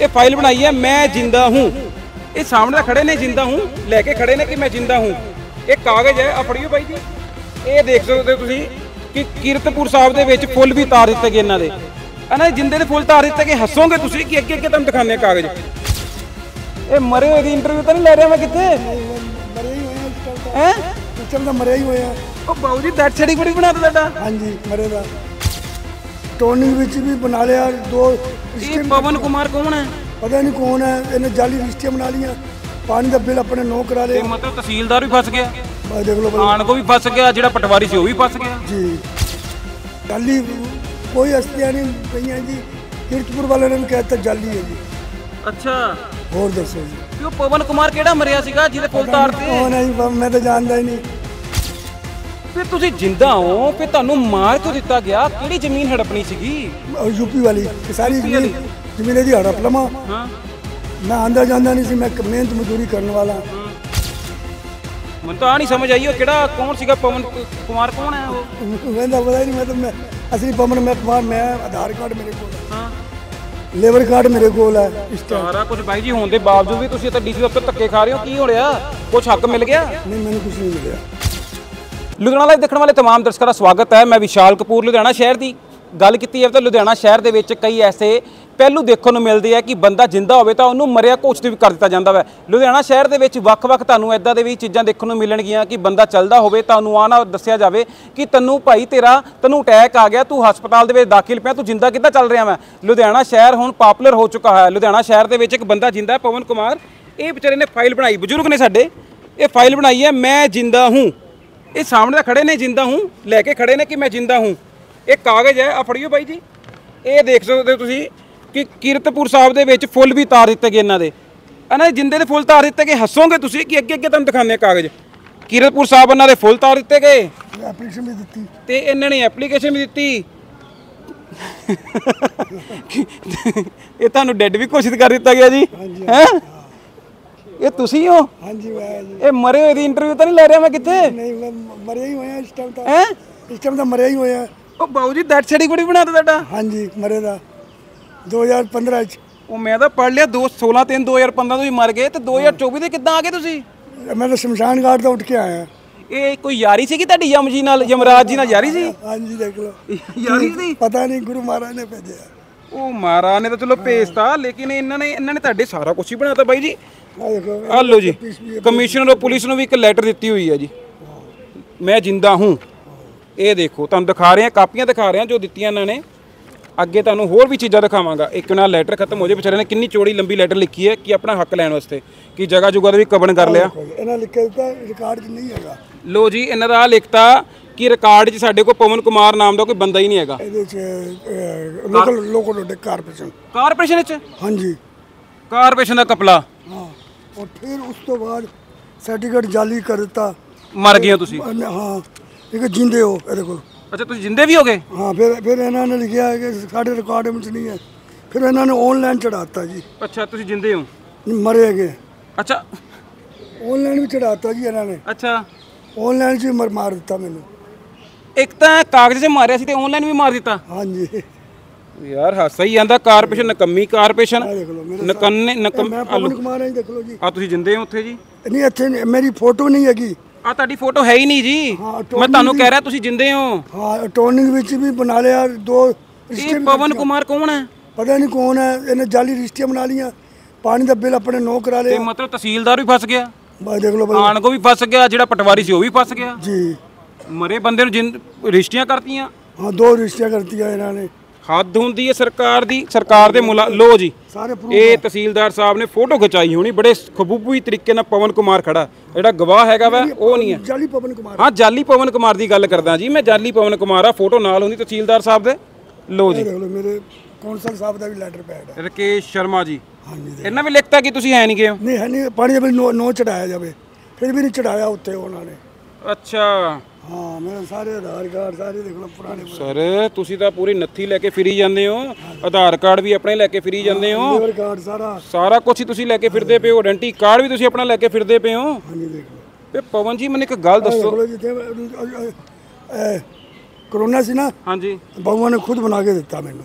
File बनाई है मैं जिंदा हूँ। ये सामने खड़े ने जिंदा हूँ लेके खड़े ने कि मैं जिंदा हूँ। ये कागज है आ फड़ियो भाई जी। ये देख सकते हो तुसीं कि कीरतपुर साहब दे विच फुल भी तार दिते गए इन्हां दे है ना। जिंदे दे फुल तार दिते गए हसोगे तुसीं कि अगे अगे तुहानूं दिखाने कागज। ये मरे हुए दी इंटरव्यू तो नहीं ले रहा मैं कित्थे हैं सिस्टम दा मरे ही होए हैं। ओ बाबू जी दैट सर्टिफिकेट बना दो तुहाडा। हाँ जी मरे दा टोनिंग विच भी बना लिया दो। ये पवन कुमार कौन है? पता नहीं कौन है। इन्हें जाली रजिस्ट्रियां बना लिया। पानी का बिल अपने नो करा लिया। मतलब तहसीलदार भी फस गया, देख लो आन को भी फस गया, जेड़ा पटवारी से वो भी फस गया जी। जाली कोई हस्तियां नहीं गई हैं जी। कीरतपुर वाले ने भी कहता जाली है जी। अच्छा और दसो जी क्यों पवन कुमार केड़ा मरिया सीगा जिहदे फुल तार ते? कौन है जी मैं तो जानता ही नहीं। फिर तुसी जिंदा हो फिर तुहानू मार क्यों दिता गया? केड़ी जमीन हड़पनी सीगी? यूपी वाली सारी जमीन दी हड़प लमा। हाँ मैं आंदा जांदा नहीं सी। मैं मेहनत मजदूरी करने वाला। मैं तो नहीं समझ आई केड़ा कौन सीगा पवन कुमार कौन है वो? मैं पता ही नहीं। मैं तो असली पवन मैं कुमार मैं आधार कार्ड मेरे को हाँ लेबर कार्ड मेरे को है इस टाइम सारा कुछ भाई जी होने के बावजूद भी तुसी तो डीसी दफ्तर धक्के खा रहे हो। की हो रहा? कुछ हक मिल गया? नहीं मैंने कुछ नहीं मिला। लुधियाना लाइव देखने वाले तमाम दर्शकों का स्वागत है। मैं विशाल कपूर। लुधियाना शहर की गल की है तो लुधियाना शहर के विच कई ऐसे पहलू देखने को मिलते हैं कि बंदा जिंदा होवे तो उन्होंने मरिया घोषित भी कर दिता जाता है। लुधियाना शहर के विच वख-वख तुहानूं इदां दे भी चीज़ां देखने को मिलणगीਆਂ कि बंदा चलदा होवे तुहानूं आ ना दस्सिया जावे कि तैनूं भाई तैनूं अटैक आ गया, तू हस्पताल दे विच दाखिल पिया, तू जिंदा किद्दां चल रहा मैं। लुधियाना शहर हुण पॉपुलर हो चुका है। लुधियाना शहर के विच एक बंदा जिंदा है पवन कुमार। ये बेचारे ने फाइल बनाई, बजुर्ग ने साडे, ये फाइल बनाई है मैं जिंदा हूँ। ये सामने खड़े ने जिंदा हूँ लेके खड़े ने कि मैं जिंदा हूँ। ये कागज है आ फड़ियो भाई जी। ये देख सकते हो तुसीं कि कीरतपुर साहब दे विच फुल भी तार दिते गए इन्हां दे है ना। जिंदे दे फुल तार दिते गए हसोगे तुसीं कि अगे अगे तुहानूं दिखाने कागज। कीरतपुर साहब इन्हां दे फुल तार दिते गए एप्लीकेशन भी दी ते इन्हां ने एप्लीकेशन भी दी। ये तुहानूं डेड भी घोषित कर दिता गया जी हैं। ये तुसी हो? हाँ जी मैं जी। ये मरे हुए दी इंटरव्यू तो नहीं ले रहा मैं कित्थे नहीं मैं मरे ही हुए हैं इस टाइम। इस टाइम तो मरे ही हुए हैं। ओ बाबू जी दैट सर्टिफिकेट बना दो तुहाडा। हाँ जी मरे दा 2015 च। ਉਹ ਮੈਂ ਤਾਂ ਪੜ ਲਿਆ 16/3/2015 ਤੋਂ ਹੀ ਮਰ ਗਏ ਤੇ 2024 ਦੇ ਕਿੱਦਾਂ ਆ ਗਏ ਤੁਸੀਂ? मैं तो शमशान घाट तो उठ के आया। ਇਹ ਕੋਈ ਯਾਰੀ ਸੀ ਕਿ ਤੁਹਾਡੀ ਯਮ ਜੀ ਨਾਲ, ਯਮਰਾਜ ਜੀ ਨਾਲ ਯਾਰੀ ਸੀ? हाँ जी देख लो ਯਾਰੀ ਸੀ? पता नहीं गुरु महाराज ने भेजा। ਉਹ ਮਹਾਰਾਜ ਨੇ ਤਾਂ ਚਲੋ ਭੇਜਤਾ ਲੇਕਿਨ ਇਹਨਾਂ ਨੇ ਤੁਹਾਡੇ ਸਾਰਾ ਕੁਝ ਹੀ ਬਣਾਤਾ ਬਾਈ ਜੀ। हाँ देखो ਆ ਲਓ ਜੀ ਕਮਿਸ਼ਨਰ ਪੁਲਿਸ ਨੂੰ ਵੀ ਇੱਕ ਲੈਟਰ ਦਿੱਤੀ ਹੋਈ ਹੈ ਜੀ ਮੈਂ ਜਿੰਦਾ ਹੂੰ। ਇਹ ਦੇਖੋ ਤੁਹਾਨੂੰ ਦਿਖਾ ਰਹੇ ਹਾਂ, ਕਾਪੀਆਂ ਦਿਖਾ ਰਹੇ ਹਾਂ ਜੋ ਦਿੱਤੀਆਂ ਇਹਨਾਂ ਨੇ। ਅੱਗੇ ਤੁਹਾਨੂੰ ਹੋਰ ਵੀ ਚੀਜ਼ਾਂ ਦਿਖਾਵਾਂਗਾ। ਇੱਕ ਨਾਲ ਲੈਟਰ ਖਤਮ ਹੋ ਜਾਏ ਵਿਚਾਰੇ ਨੇ ਕਿੰਨੀ ਚੌੜੀ ਲੰਬੀ ਲੈਟਰ ਲਿਖੀ ਹੈ ਕਿ ਆਪਣਾ ਹੱਕ ਲੈਣ ਵਾਸਤੇ ਕਿ ਜਗ੍ਹਾ ਜੁਗਾ ਦਾ ਵੀ ਕਬਨ ਕਰ ਲਿਆ। ਇਹਨਾਂ ਲਿਖਿਆ ਦਿੱਤਾ ਰਿਕਾਰਡ 'ਚ ਨਹੀਂ ਹੈਗਾ। ਲੋ ਜੀ ਇਹਨਾਂ ਦਾ ਲਿਖਤਾ ਕਿ ਰਿਕਾਰਡ 'ਚ ਸਾਡੇ ਕੋਲ ਪਵਨ ਕੁਮਾਰ ਨਾਮ ਦਾ ਕੋਈ ਬੰਦਾ ਹੀ ਨਹੀਂ ਹੈਗਾ। ਇਹਦੇ 'ਚ ਲੋਕਲ ਕਾਰਪੋਰੇਸ਼ਨ 'ਚ। हाँ जी ਕਾਰਪੋਰੇਸ਼ਨ ਦਾ ਕਪਲਾ। हाँ और फिर उस तो बाद सर्टिफिकेट जाली कर ਦਿੱਤਾ। ਮਰ ਗਏ ਹੋ ਤੁਸੀਂ? हाँ एक जिंदे हो ਇਹਦੇ ਕੋਲ। ਅੱਛਾ ਤੁਸੀਂ ਜਿੰਦੇ ਵੀ ਹੋਗੇ? हाँ फिर ਇਹਨਾਂ ਨੇ ਲਿਖਿਆ ਹੈ ਕਿ ਸਾਡੇ ਰਿਕਾਰਡ ਵਿੱਚ ਨਹੀਂ ਹੈ। ਫਿਰ ਇਹਨਾਂ ਨੇ ਆਨਲਾਈਨ ਚੜਾਤਾ ਜੀ। ਅੱਛਾ ਤੁਸੀਂ ਜਿੰਦੇ ਹੋ? ਮਰੇ ਹੈਗੇ। ਅੱਛਾ ਆਨਲਾਈਨ ਵੀ ਚੜਾਤਾ ਜੀ ਇਹਨਾਂ ਨੇ। ਅੱਛਾ ਆਨਲਾਈਨ 'ਚ ਮਾਰ ਦਿੱਤਾ ਮੈਨੂੰ। ਇੱਕ ਤਾਂ ਕਾਗਜ਼ 'ਤੇ ਮਾਰਿਆ ਸੀ ਤੇ ਆਨਲਾਈਨ ਵੀ ਮਾਰ ਦਿੱਤਾ। हाँ जी ਯਾਰ ਹਾਸਾ ਹੀ ਆਂਦਾ। ਕਾਰਪੋਰੇਸ਼ਨ ਨਕੰਮੀ ਕਾਰਪੋਰੇਸ਼ਨ ਆ ਦੇਖ ਲਓ ਮੇਰੇ ਨਕੰਨੇ ਨਕੰਮ। ਮੈਂ ਪਵਨ ਕੁਮਾਰ ਹਾਂ ਦੇਖ ਲਓ ਜੀ। ਆ ਤੁਸੀਂ ਜਿੰਦੇ ਹੋ ਉੱਥੇ ਜੀ? ਨਹੀਂ ਇੱਥੇ ਮੇਰੀ ਫੋਟੋ ਨਹੀਂ ਹੈਗੀ। ਆ ਤੁਹਾਡੀ ਫੋਟੋ ਹੈ ਹੀ ਨਹੀਂ ਜੀ। ਮੈਂ ਤੁਹਾਨੂੰ ਕਹਿ ਰਿਹਾ ਤੁਸੀਂ ਜਿੰਦੇ ਹੋ। ਹਾਂ ਟੋਨਿੰਗ ਵਿੱਚ ਵੀ ਬਣਾ ਲਿਆ ਦੋ। ਇਹ ਪਵਨ ਕੁਮਾਰ ਕੌਣ ਹੈ? ਪਤਾ ਨਹੀਂ ਕੌਣ ਹੈ। ਇਹਨੇ ਜਾਲੀ ਰਜਿਸਟਰੀਆਂ ਬਣਾ ਲੀਆਂ। ਪਾਣੀ ਦਾ ਬਿੱਲ ਆਪਣੇ नो ਕਰਾ ਲਿਆ। ਮਤਲਬ ਤਹਿਸੀਲਦਾਰ ਵੀ ਫਸ ਗਿਆ, ਬਸ ਦੇਖ ਲਓ ਆਣ ਕੋ ਵੀ ਫਸ ਗਿਆ, ਜਿਹੜਾ ਪਟਵਾਰੀ ਸੀ ਉਹ ਵੀ ਫਸ ਗਿਆ ਜੀ। ਮਰੇ ਬੰਦੇ ਨੂੰ ਰਜਿਸਟਰੀਆਂ ਕਰਤੀਆਂ। ਹਾਂ ਦੋ ਰਜਿਸਟਰੀਆਂ ਕਰਤੀਆਂ ਇਹਨਾਂ ਨੇ। ਹੱਦ ਹੁੰਦੀ ਹੈ ਸਰਕਾਰ ਦੀ। ਸਰਕਾਰ ਦੇ ਲੋ ਜੀ ਸਾਰੇ ਇਹ ਤਹਿਸੀਲਦਾਰ ਸਾਹਿਬ ਨੇ ਫੋਟੋ ਖਿਚਾਈ ਹੋਣੀ ਬੜੇ ਖੂਬਸੂਰਤ ਤਰੀਕੇ ਨਾਲ। ਪਵਨ ਕੁਮਾਰ ਖੜਾ ਜਿਹੜਾ ਗਵਾਹ ਹੈਗਾ ਵਾ ਉਹ ਨਹੀਂ ਹੈ। ਜਾਲੀ ਪਵਨ ਕੁਮਾਰ। ਹਾਂ ਜਾਲੀ ਪਵਨ ਕੁਮਾਰ ਦੀ ਗੱਲ ਕਰਦਾ ਜੀ ਮੈਂ। ਜਾਲੀ ਪਵਨ ਕੁਮਾਰ ਆ। ਫੋਟੋ ਨਾਲ ਹੁੰਦੀ ਤਹਿਸੀਲਦਾਰ ਸਾਹਿਬ ਦੇ। ਲੋ ਜੀ ਦੇਖ ਲਓ ਮੇਰੇ ਕੌਂਸਲ ਸਾਹਿਬ ਦਾ ਵੀ ਲੈਟਰ ਪੈਡ ਹੈ। ਰਕੇਸ਼ ਸ਼ਰਮਾ ਜੀ। ਹਾਂਜੀ ਇਹਨਾਂ ਵੀ ਲਿਖਤਾ ਕਿ ਤੁਸੀਂ ਹੈ ਨਹੀਂ ਗਏ ਹੋ? ਨਹੀਂ ਹੈ ਨਹੀਂ। ਪਾਣੀ ਦਾ ਬਿੱਲ नो ਚੜਾਇਆ ਜਾਵੇ। ਫਿਰ ਵੀ ਨਹੀਂ ਚੜਾਇਆ ਉੱਥੇ ਉਹਨਾਂ ਨੇ। ਅੱਛਾ ਹਾਂ ਮੇਰੇ ਸਾਰੇ ਆਧਾਰ ਕਾਰਡ ਸਾਰੇ ਦੇਖ ਲਓ ਪੁਰਾਣੇ। ਸਰ ਤੁਸੀਂ ਤਾਂ ਪੂਰੀ ਨੱਥੀ ਲੈ ਕੇ ਫਿਰੀ ਜਾਂਦੇ ਹੋ। ਆਧਾਰ ਕਾਰਡ ਵੀ ਆਪਣੇ ਲੈ ਕੇ ਫਿਰੀ ਜਾਂਦੇ ਹੋ। ਲੇਬਰ ਕਾਰਡ ਸਾਰਾ ਕੁਝ ਹੀ ਤੁਸੀਂ ਲੈ ਕੇ ਫਿਰਦੇ ਪਏ ਹੋ। ਆਇਡੈਂਟੀ ਕਾਰਡ ਵੀ ਤੁਸੀਂ ਆਪਣਾ ਲੈ ਕੇ ਫਿਰਦੇ ਪਏ ਹੋ। ਹਾਂਜੀ ਦੇਖ ਲਓ। ਤੇ ਪਵਨ ਜੀ ਮੈਨੂੰ ਇੱਕ ਗੱਲ ਦੱਸੋ। ਜਿੱਥੇ ਕਰੋਨਾ ਸੀ ਨਾ। ਹਾਂਜੀ ਭਗਵਾਨ ਨੇ ਖੁਦ ਬਣਾ ਕੇ ਦਿੱਤਾ ਮੈਨੂੰ।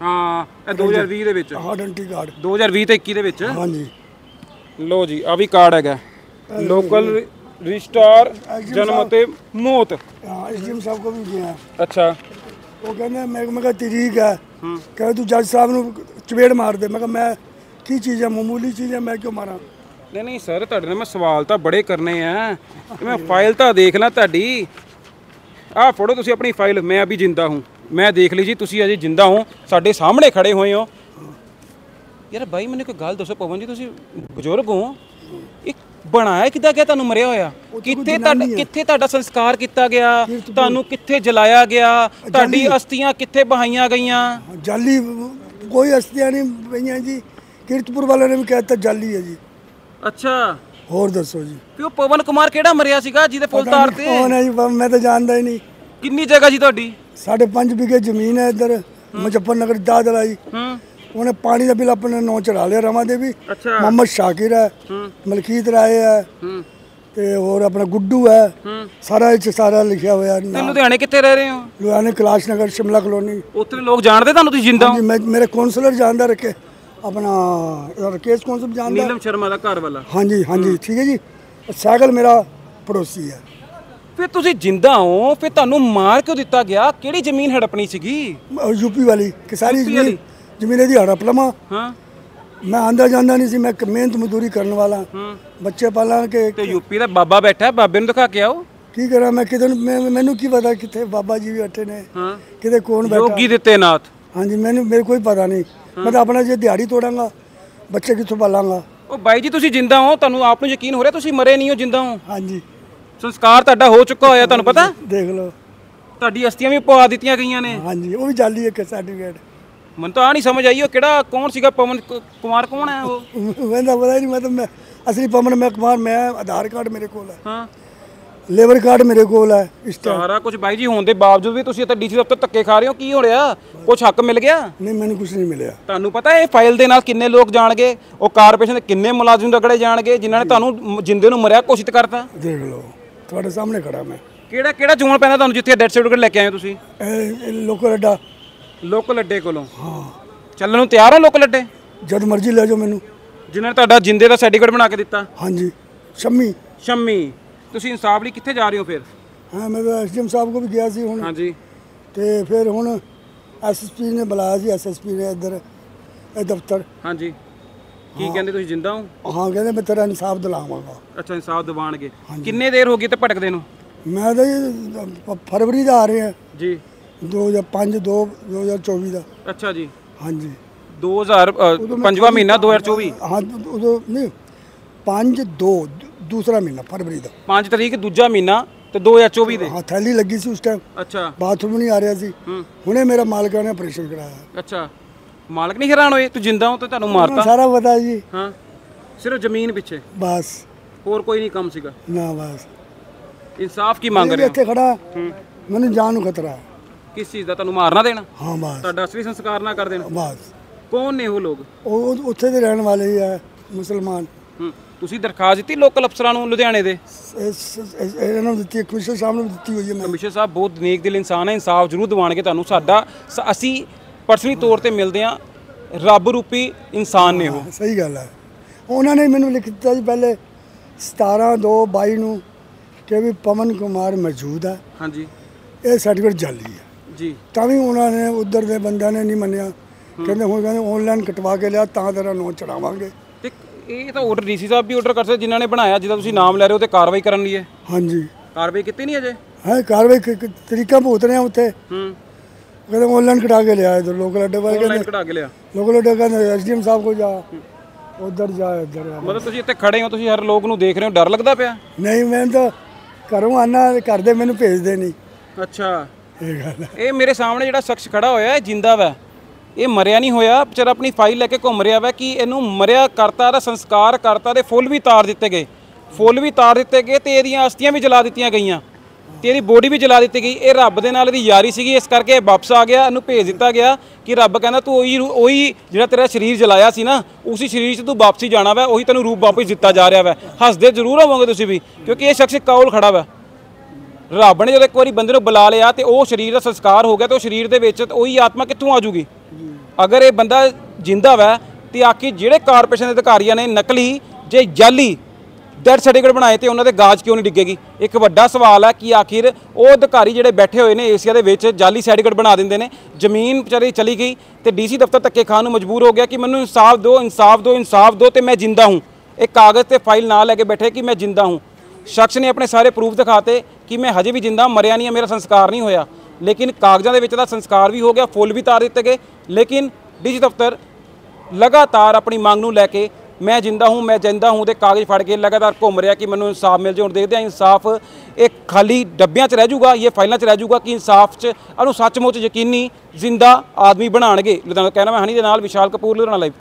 ਹਾਂ ਇਹ 2020 ਦੇ ਵਿੱਚ ਹਾਂ ਆਇਡੈਂਟੀ ਕਾਰਡ 2020 ਤੇ 21 ਦੇ ਵਿੱਚ ਹਾਂਜੀ ਲੋ ਜੀ ਆ ਵੀ ਕਾਰਡ ਹੈਗਾ ਲੋਕਲ ਰਜਿਸਟਰ ਜਨਮ ਅਤੇ ਮੌਤ ਹਾਂ ਐਸਡੀਐਮ ਸਾਹਿਬ ਕੋ ਵੀ ਗਿਆ ਅੱਛਾ ਉਹ ਕਹਿੰਦੇ ਮੈਂ ਕਿਹਾ ਤਰੀਕ ਹੈ ਕਹਿੰਦੇ ਤੂੰ ਜੱਜ ਸਾਹਿਬ ਨੂੰ ਚਪੇੜ ਮਾਰ ਦੇ ਮੈਂ ਕਿਹਾ ਮੈਂ ਕੀ ਚੀਜ਼ ਹੈ ਮਾਮੂਲੀ ਚੀਜ਼ ਹੈ ਮੈਂ ਕਿਉਂ ਮਾਰਾਂ ਨਹੀਂ ਸਰ ਤੁਹਾਡੇ ਨਾਲ ਮੈਂ ਸਵਾਲ ਤਾਂ ਬੜੇ ਕਰਨੇ ਆ ਮੈਂ ਫਾਈਲ ਤਾਂ ਦੇਖ ਲਾਂ ਤੁਹਾਡੀ ਆਹ ਫੜੋ ਤੁਸੀਂ ਆਪਣੀ ਫਾਈਲ ਮੈਂ ਅਭੀ ਜਿੰਦਾ ਹੂੰ ਮੈਂ ਦੇਖ ਲਈ ਜੀ ਤੁਸੀਂ ਅਜੇ ਜਿੰਦਾ ਹੋ ਸਾਡੇ ਸਾਹਮਣੇ ਖੜੇ ਹੋਏ ਹੋ ਯਾਰ ਬਾਈ ਮੈਨੂੰ ਕੋਈ ਗੱਲ ਦੱਸੋ ਪਵਨ ਜੀ ਤੁਸੀਂ ਬਜ਼ੁਰਗ ਹੋ ਇੱਕ ਬਣਾਇਆ ਕਿੱਦਾਂ ਗਿਆ ਤੁਹਾਨੂੰ ਮਰਿਆ ਹੋਇਆ ਕਿੱਥੇ ਤੁਹਾਡਾ ਸੰਸਕਾਰ ਕੀਤਾ ਗਿਆ ਤੁਹਾਨੂੰ ਕਿੱਥੇ ਜਲਾਇਆ ਗਿਆ ਤੁਹਾਡੀ ਅਸਥੀਆਂ ਕਿੱਥੇ ਬਹਾਈਆਂ ਗਈਆਂ ਜਾਲੀ ਕੋਈ ਅਸਥੀਆਂ ਨਹੀਂ ਪਈਆਂ ਜੀ ਕੀਰਤਪੁਰ ਵਾਲਿਆਂ ਨੇ ਵੀ ਕਹਿ ਦਿੱਤਾ ਜਾਲੀ ਹੈ ਜੀ ਅੱਛਾ ਹੋਰ ਦੱਸੋ ਜੀ ਕਿ ਉਹ ਪਵਨ ਕੁਮਾਰ ਕਿਹੜਾ ਮਰਿਆ ਸੀਗਾ ਜਿਹਦੇ ਫੁੱਲ ਤਾਰ ਤੇ ਉਹ ਨਹੀਂ ਮੈਂ ਤਾਂ ਜਾਣਦਾ ਹੀ ਨਹੀਂ ਕਿੰਨੀ ਜਗ੍ਹਾ ਜੀ ਤੁਹਾਡੀ 5.5 ਵਿਗੇ ਜ਼ਮੀਨ ਹੈ ਇੱਧਰ ਮੁਜ਼ੱਫਰਨਗਰ ਦਾਦਲ ਆਈ ਉਹਨੇ ਪਾਣੀ ਦਾ ਬਿੱਲ ਆਪਣੇ ਨਾਂ ਚੜਾ ਲਿਆ ਰਮਾ ਦੇਵੀ ਮੁਹੰਮਦ ਸ਼ਾਕਿਰ ਹੈ ਮਲਕੀਤ ਰਾਏ ਹੈ ਤੇ ਹੋਰ ਆਪਣਾ ਗੁੱਡੂ ਹੈ ਸਾਰਾ ਇਹ 'ਚ ਸਾਰਾ ਲਿਖਿਆ ਹੋਇਆ ਤੇ ਲੁਧਿਆਣੇ ਕਿੱਥੇ ਰਹਿ ਰਹੇ ਹੋ ਲੁਧਿਆਣੇ ਕੈਲਾਸ਼ ਨਗਰ ਸ਼ਿਮਲਾ ਕਲੋਨੀ ਉੱਥੇ ਲੋਕ ਜਾਣਦੇ ਤੁਹਾਨੂੰ ਤੁਸੀਂ ਜਿੰਦਾ ਹੋ ਮੇਰੇ ਕਾਉਂਸਲਰ ਜਾਣਦਾ ਰੱਖੇ ਆਪਣਾ ਰਕੇਸ਼ ਕੌਂਸਲ ਜਾਣਦਾ ਨੀਲਮ ਸ਼ਰਮਾ ਦਾ ਘਰ ਵਾਲਾ ਹਾਂਜੀ ਹਾਂਜੀ ਠੀਕ ਹੈ ਜੀ ਸਾਈਕਲ ਮੇਰਾ ਪੜੋਸੀ ਹੈ ਫਿਰ ਤੁਸੀਂ ਜਿੰਦਾ ਹੋ ਫਿਰ ਤੁਹਾਨੂੰ ਮਾਰ ਕਿਉਂ ਦਿੱਤਾ ਗਿਆ ਕਿਹੜੀ ਜ਼ਮੀਨ ਹੜਪਣੀ ਸੀਗੀ ਯੂਪੀ ਵਾਲੀ ਕਿ ਸਾਰੀ ਜ਼ਮੀਨ ਦੀ ਹੜਪ ਲਵਾਂ ਹਾਂ ਮੈਂ ਆਂਦਾ ਜਾਂਦਾ ਨਹੀਂ ਸੀ ਮੈਂ ਮਿਹਨਤ ਮਜ਼ਦੂਰੀ ਕਰਨ ਵਾਲਾ ਬੱਚੇ ਪਾਲਾਂ ਕੇ ਤੇ ਯੂਪੀ ਦਾ ਬਾਬਾ ਬੈਠਾ ਬਾਬੇ ਨੂੰ ਦਿਖਾ ਕੇ ਆਓ ਕੀ ਕਰਾਂ ਮੈਂ ਕਿਤੇ ਮੈਨੂੰ ਕੀ ਪਤਾ ਕਿੱਥੇ ਬਾਬਾ ਜੀ ਵੀ ਬੈਠੇ ਨੇ ਕਿਤੇ ਕੌਣ ਬੈਠਾ ਯੋਗੀ ਦਿੱਤੇ ਨਾਥ ਹਾਂਜੀ ਮੇਰੇ ਕੋਈ ਪਤਾ ਨਹੀਂ ਮੈਂ ਤਾਂ ਆਪਣਾ ਜੇ ਦਿਹਾੜੀ ਤੋੜਾਂਗਾ ਬੱਚੇ ਕਿੱਥੋਂ ਪਾਲਾਂਗਾ ਉਹ ਬਾਈ ਜੀ ਤੁਸੀਂ ਜਿੰਦਾ ਹੋ ਤੁਹਾਨੂੰ ਆਪ ਨੂੰ ਯਕੀਨ ਹੋ ਰਿਹਾ ਤੁਸੀਂ ਮਰੇ ਨਹੀਂ ਹੋ ਜਿੰਦਾ ਹੋ ਹਾਂਜੀ ਸੰਸਕਾਰ ਤੁਹਾਡਾ ਹੋ ਚੁੱਕਾ ਹੋਇਆ ਤੁਹਾਨੂੰ ਪਤਾ ਦੇਖ ਲਓ ਤੁਹਾਡੀ ਅਸਥੀਆਂ ਵੀ ਪਵਾ ਦਿੱਤੀਆਂ ਗਈਆਂ ਨੇ ਹਾਂਜੀ ਉਹ ਵੀ ਜਾਲੀ ਇੱਕ ਸਰਟੀਫਿਕੇਟ ਮੈਨੂੰ ਤਾਂ ਨਹੀਂ ਸਮਝ ਆਈ ਉਹ ਕਿਹੜਾ ਕੌਣ ਸੀਗਾ ਪਵਨ ਕੁਮਾਰ ਕੌਣ ਹੈ ਉਹ ਮੈਨੂੰ ਪਤਾ ਹੀ ਨਹੀਂ ਮੈਂ ਅਸਲੀ ਪਵਨ ਮੈਂ ਕੁਮਾਰ ਮੈਂ ਆਧਾਰ ਕਾਰਡ ਮੇਰੇ ਕੋਲ ਹੈ ਹਾਂ ਲੇਬਰ ਕਾਰਡ ਮੇਰੇ ਕੋਲ ਹੈ ਇਸ ਟਾਈਮ ਸਾਰਾ ਕੁਝ ਬਾਈ ਜੀ ਹੋਣ ਦੇ ਬਾਵਜੂਦ ਵੀ ਤੁਸੀਂ ਇੱਥੇ ਡੀਸੀ ਦਫ਼ਤਰ ਧੱਕੇ ਖਾ ਰਹੇ ਹੋ ਕੀ ਹੋ ਰਿਹਾ ਕੁਝ ਹੱਕ ਮਿਲ ਗਿਆ ਨਹੀਂ ਮੈਨੂੰ ਕੁਝ ਨਹੀਂ ਮਿਲਿਆ ਤੁਹਾਨੂੰ ਪਤਾ ਇਹ ਫਾਈਲ ਦੇ ਨਾਲ ਕਿੰਨੇ ਲੋਕ ਜਾਣਗੇ ਉਹ ਕਾਰਪੋਰੇਸ਼ਨ ਦੇ ਕਿੰਨੇ ਮੁਲਾਜ਼ਮ ਰਗੜੇ ਜਾਣਗੇ ਜਿਨ੍ਹਾਂ ਨੇ ਤੁਹਾਨੂੰ ਜਿੰਦੇ ਨੂੰ ਮਰਿਆ ਘੋਸ਼ਿਤ ਕਰਤਾ ਦੇਖ ਲਓ ਤੁਹਾਡੇ ਸਾਹਮਣੇ ਖੜਾ ਮੈਂ ਕਿਹੜਾ ਜ਼ੋਨ ਪੈਂਦਾ ਤੁਹਾਨੂੰ ਜਿੱਥੇ ਡੈਥ ਸਰਟੀਫਿਕੇਟ ਲੈ ਕੇ ਆਏ ਹੋ ਤੁਸੀਂ ਲੋਕਲ ਅੱਡੇ ਕੋਲੋਂ ਹਾਂ ਚੱਲਣ ਨੂੰ ਤਿਆਰ ਹੋ ਲੋਕਲ ਅੱਡੇ ਜਦ ਮਰਜ਼ੀ ਲੈ ਜਾਓ ਮੈਨੂੰ ਜਿਨ੍ਹਾਂ ਨੇ ਤੁਹਾਡਾ ਜਿੰਦੇ ਦਾ ਸਰਟੀਫਿਕੇਟ ਬਣਾ ਕੇ ਦਿੱਤਾ ਹਾਂਜੀ ਸ਼ੰਮੀ ਤੁਸੀਂ ਇਨਸਾਫ ਲਈ ਕਿੱਥੇ ਜਾ ਰਹੇ ਹੋ ਫਿਰ ਹਾਂ ਮੈਂ ਤਾਂ ਐਸਡੀਐਮ ਸਾਹਿਬ ਕੋਲ ਵੀ ਗਿਆ ਸੀ ਹੁਣ ਹਾਂਜੀ ਤੇ ਫਿਰ ਹੁਣ ਐਸਐਸਪੀ ਨੇ ਬੁਲਾਇਆ ਸੀ ਐਸਐਸਪੀ ਨੇ ਇੱਧਰ ਇਹ ਦਫ਼ਤਰ ਹਾਂਜੀ ਕੀ ਕਹਿੰਦੇ ਤੁਸੀਂ ਜਿੰਦਾ ਹੋ ਹਾਂ ਕਹਿੰਦੇ ਮੈਂ ਤੇਰਾ ਇਨਸਾਫ ਦਿਲਾਵਾਂਗਾ ਅੱਛਾ ਇਨਸਾਫ ਦਿਵਾਣਗੇ ਕਿੰਨੇ ਦੇਰ ਹੋ ਗਈ ਤੇ ਭਟਕਦੇ ਨੂੰ ਮੈਂ ਤਾਂ ਫਰਵਰੀ ਦਾ ਆ ਰਿਹਾ ਜੀ 2024 ਦਾ ਅੱਛਾ ਜੀ ਹਾਂਜੀ 5ਵਾਂ ਮਹੀਨਾ 2024 ਹਾਂ ਉਦੋਂ ਨਹੀਂ 5/2 ਦੂਸਰਾ ਮਹੀਨਾ ਫਰਵਰੀ ਦਾ 5 ਤਰੀਕ ਦੂਜਾ ਮਹੀਨਾ ਤੇ 2024 ਦੇ ਹਾਂ ਥੈਲੀ ਲੱਗੀ ਸੀ ਉਸ ਟਾਈਮ ਅੱਛਾ ਬਾਥਰੂਮ ਨਹੀਂ ਆ ਰਿਹਾ ਸੀ ਹੁਣੇ ਮੇਰਾ ਮਾਲਕਾਂ ਨੇ ਆਪਰੇਸ਼ਨ ਕਰਾਇਆ ਅੱਛਾ ਮਾਲਕ ਨਹੀਂ ਹੈਰਾਨ ਹੋਏ ਤੂੰ ਜਿੰਦਾ ਹੋ ਤੇ ਤੁਹਾਨੂੰ ਮਾਰਤਾ ਸਾਰਾ ਪਤਾ ਜੀ ਹਾਂ ਸਿਰਫ ਜ਼ਮੀਨ ਪਿੱਛੇ ਬਸ ਹੋਰ ਕੋਈ ਨਹੀਂ ਕੰਮ ਸੀਗਾ ਨਾ ਬਸ ਇਨਸਾਫ ਕੀ ਮੰਗ ਰਹੇ ਇੱਥੇ ਖੜਾ ਮੈਨੂੰ ਜਾਨ ਨੂੰ ਖਤਰਾ ਹੈ ਕਿਸ ਚੀਜ਼ ਦਾ ਤੁਹਾਨੂੰ ਮਾਰਨਾ ਦੇਣਾ ਹਾਂ ਬਸ ਤੁਹਾਡਾ ਅਸਲੀ ਸੰਸਕਾਰ ਨਾ ਕਰ ਦੇਣਾ ਬਸ ਕੌਣ ਨੇ ਉਹ ਲੋਕ ਉਹ ਉੱਥੇ ਦੇ ਰਹਿਣ ਵਾਲੇ ਹੀ ਹੈ ਮੁਸਲਮਾਨ ਤੁਸੀਂ ਦਰਖਾਸਤ ਦਿੱਤੀ ਲੋਕਲ ਅਫਸਰਾਂ ਨੂੰ ਲੁਧਿਆਣੇ ਦੇ ਇਹਨਾਂ ਨੂੰ ਦਿੱਤੀ ਕਮਿਸ਼ਨਰ ਸਾਹਿਬ ਨੂੰ ਦਿੱਤੀ ਹੋਈ ਹੈ ਮੈਂ ਕਮਿਸ਼ਨਰ ਸਾਹਿਬ ਬਹੁਤ ਨੇਕ ਦਿਲ ਇਨਸਾਨ ਹੈ ਇਨਸਾਫ ਜ਼ਰੂਰ ਦਿਵਾਣਗੇ ਤੁਹਾਨੂੰ ਸਾਡਾ ਅਸੀਂ ਪਰਸਨਲੀ ਤੌਰ ਤੇ ਮਿਲਦੇ ਹਾਂ ਰੱਬ ਰੂਪੀ ਇਨਸਾਨ ਨੇ ਉਹ ਸਹੀ ਗੱਲ ਹੈ ਉਹਨਾਂ ਨੇ ਮੈਨੂੰ ਲਿਖ ਦਿੱਤਾ ਜੀ ਪਹਿਲੇ 17/2/22 ਨੂੰ ਕਿ ਵੀ ਪਵਨ ਕੁਮਾਰ ਮੌਜੂਦ ਹੈ ਹਾਂਜੀ ਇਹ ਸਰਟੀਫਿਕੇਟ ਜਾਲੀ ਹੈ ਜੀ ਤਾਂ ਵੀ ਉਹਨਾਂ ਨੇ ਉਧਰ ਦੇ ਬੰਦਿਆਂ ਨੇ ਨਹੀਂ ਮੰਨਿਆ ਕਹਿੰਦੇ ਆਨਲਾਈਨ ਕਟਵਾ ਕੇ ਲਿਆ ਤਾਂ ਤੇਰਾ ਨਾਂ ਚੜਾਵਾਂਗੇ ਤੇ ਇਹ ਤਾਂ ਆਰਡਰ ਡੀਸੀ ਸਾਹਿਬ ਵੀ ਆਰਡਰ ਕਰ ਸਕਦੇ ਜਿਨ੍ਹਾਂ ਨੇ ਬਣਾਇਆ ਜਿਹਦਾ ਤੁਸੀਂ ਨਾਮ ਲੈ ਰਹੇ ਹੋ ਤੇ ਕਾਰਵਾਈ ਕਰਨ ਲਈ ਹੈ ਹਾਂਜੀ ਕਾਰਵਾਈ ਕੀਤੀ ਨਹੀਂ ਅਜੇ ਹੈ ਕਾਰਵਾਈ ਤਰੀਕਾ ਭੁਗਤ ਰਹੇ ਆ ਉੱਥੇ ਕਹਿੰਦੇ ਆਨਲਾਈਨ ਕਟਾ ਕੇ ਲਿਆ ਇਧਰ ਲੋਕਲ ਅੱਡੇ ਵਾਲੇ ਆਨਲਾਈਨ ਕਟਾ ਕੇ ਲਿਆ ਲੋਕਲ ਅੱਡੇ ਕਹਿੰਦੇ ਐਸਡੀਐਮ ਸਾਹਿਬ ਕੋਲ ਜਾ ਉਧਰ ਜਾ ਇੱਧਰ ਮਤਲਬ ਤੁਸੀਂ ਇੱਥੇ ਖੜੇ ਹੋ ਤੁਸੀਂ ਹਰ ਲੋਕ ਨੂੰ ਦੇਖ ਰਹੇ ਹੋ ਡਰ ਲੱਗਦਾ ਪਿਆ ਨਹੀਂ ਮੈਂ ਤਾਂ ਘਰੋਂ ਆਨਾ ਘਰ ਦੇ ਮੈਨੂੰ ਭੇਜਦੇ ਨਹੀਂ ਅੱਛਾ ਇਹ ਗੱਲ ਇਹ ਮੇਰੇ ਸਾਹਮਣੇ ਜਿਹੜਾ ਸ਼ਖਸ ਖੜਾ ਹੋਇਆ ਇਹ ਜਿੰਦਾ ਵਾ ਇਹ ਮਰਿਆ ਨਹੀਂ ਹੋਇਆ ਵਿਚਾਰਾ ਆਪਣੀ ਫਾਈਲ ਲੈ ਕੇ ਘੁੰਮ ਰਿਹਾ ਵਾ ਕਿ ਇਹਨੂੰ ਮਰਿਆ ਕਰਤਾ ਦਾ ਸੰਸਕਾਰ ਕਰਤਾ ਦੇ ਫੁੱਲ ਵੀ ਤਾਰ ਦਿੱਤੇ ਗਏ ਤੇ ਇਹਦੀਆਂ ਅਸਥੀਆਂ ਵੀ ਜਲਾ ਦਿੱਤੀਆਂ ਗਈਆਂ ਤੇ ਇਹਦੀ ਬੋਡੀ ਵੀ ਜਲਾ ਦਿੱਤੀ ਗਈ ਇਹ ਰੱਬ ਦੇ ਨਾਲ ਇਹਦੀ ਯਾਰੀ ਸੀਗੀ ਇਸ ਕਰਕੇ ਇਹ ਵਾਪਸ ਆ ਗਿਆ ਇਹਨੂੰ ਭੇਜ ਦਿੱਤਾ ਗਿਆ ਕਿ ਰੱਬ ਕਹਿੰਦਾ ਤੂੰ ਉਹੀ ਜਿਹੜਾ ਤੇਰਾ ਸਰੀਰ ਜਲਾਇਆ ਸੀ ਨਾ ਉਸੇ ਸਰੀਰ 'ਚ ਤੂੰ ਵਾਪਸੀ ਜਾਣਾ ਵਾ ਉਹੀ ਤੈਨੂੰ ਰੂਪ ਵਾਪਸ ਦਿੱਤਾ ਜਾ ਰਿਹਾ ਵਾ ਹੱਸਦੇ ਜ਼ਰੂਰ ਹੋਵੋਗੇ ਤੁਸੀਂ ਵੀ ਕਿਉਂਕਿ ਇਹ ਸ਼ਖਸ ਕੌਲ ਖੜਾ ਵਾ ਰੱਬ ਨੇ ਜਦੋਂ ਇੱਕ ਵਾਰੀ ਬੰਦੇ ਨੂੰ ਬੁਲਾ ਲਿਆ ਤੇ ਉਹ ਸਰੀਰ ਦਾ ਸੰਸਕਾਰ ਹੋ ਗਿਆ ਤੇ ਉਹ ਸਰੀਰ ਦੇ ਵਿੱਚ ਉਹੀ ਆਤਮਾ ਕਿੱਥੋਂ ਆ ਜੂਗੀ ਅਗਰ ਇਹ ਬੰਦਾ ਜਿੰਦਾ ਵਾ ਤੇ ਆਖੀ ਜਿਹੜੇ ਕਾਰਪੋਰੇਸ਼ਨ ਦੇ ਅਧਿਕਾਰੀਆਂ ਨੇ ਨਕਲੀ ਜੇ ਜਾਲੀ ਡੈਥ ਸਰਟੀਫਿਕੇਟ ਬਣਾਏ ਤੇ ਉਹਨਾਂ ਦੇ ਗਾਜ ਕਿਉਂ ਨਹੀਂ ਡਿੱਗੇਗੀ। ਇੱਕ ਵੱਡਾ ਸਵਾਲ ਹੈ ਕਿ ਆਖਿਰ ਉਹ ਅਧਿਕਾਰੀ ਜਿਹੜੇ ਬੈਠੇ ਹੋਏ ਨੇ ਏਸੀਆ ਦੇ ਵਿੱਚ ਜਾਲੀ ਸਰਟੀਫਿਕੇਟ ਬਣਾ ਦਿੰਦੇ ਨੇ। ਜ਼ਮੀਨ ਵਿਚਾਰੀ ਚਲੀ ਗਈ ਤੇ ਡੀਸੀ ਦਫ਼ਤਰ ਧੱਕੇ ਖਾਣ ਨੂੰ ਮਜਬੂਰ ਹੋ ਗਿਆ ਕਿ ਮੈਨੂੰ ਇਨਸਾਫ ਦਿਓ, ਇਨਸਾਫ ਦਿਓ, ਇਨਸਾਫ ਦਿਓ ਤੇ ਮੈਂ ਜਿੰਦਾ ਹੂੰ। ਇੱਕ ਕਾਗਜ਼ ਤੇ ਫਾਈਲ ਨਾਲ ਲੈ ਕੇ ਬੈਠੇ ਕਿ ਮੈਂ ਜਿੰਦਾ ਹੂੰ। ਸ਼ਖਸ ਨੇ ਆਪਣੇ ਸਾਰੇ ਪ੍ਰੂਫ ਦਿਖਾਤੇ ਕਿ ਮੈਂ ਹਜੇ ਵੀ ਜਿੰਦਾ, ਮਰਿਆ ਨਹੀਂ, ਮੇਰਾ ਸੰਸਕਾਰ ਨਹੀਂ ਹੋਇਆ। ਲੇਕਿਨ ਕਾਗਜ਼ਾਂ ਦੇ ਵਿੱਚ ਤਾਂ ਸੰਸਕਾਰ ਵੀ ਹੋ ਗਿਆ, ਫੁੱਲ ਵੀ ਤਾਰ ਦਿੱਤੇ ਗਏ, ਲੇਕਿਨ ਡੀਸੀ ਦਫ਼ਤਰ ਲਗਾਤਾਰ ਆਪਣੀ ਮੰਗ ਨੂੰ ਲੈ ਕੇ ਮੈਂ ਜਿੰਦਾ ਹੂੰ, ਮੈਂ ਜਿੰਦਾ ਹੂੰ ਦੇ ਕਾਗਜ਼ ਫੜ ਕੇ ਲਗਾਤਾਰ ਘੁੰਮ ਰਿਹਾ ਕਿ ਮੈਨੂੰ ਇਨਸਾਫ ਮਿਲ ਜਾਏ। ਹੁਣ ਦੇਖਦੇ ਹਾਂ ਇਨਸਾਫ ਇਹ ਖਾਲੀ ਡੱਬਿਆਂ 'ਚ ਰਹਿ ਜਾਊਗਾ, ਇਹ ਫਾਈਲਾਂ 'ਚ ਰਹਿ ਜਾਊਗਾ ਕਿ ਇਨਸਾਫ 'ਚ ਉਹਨੂੰ ਸੱਚਮੁੱਚ ਯਕੀਨੀ ਜ਼ਿੰਦਾ ਆਦਮੀ ਬਣਾਉਣਗੇ। ਲੁਧਿਆਣਾ ਕਹਿਣਾ ਮੈਂ ਹਨੀ ਦੇ ਨਾਲ ਵਿਸ਼ਾਲ ਕਪੂਰ, ਲੁਧਿਆਣਾ ਲਾਈਵ।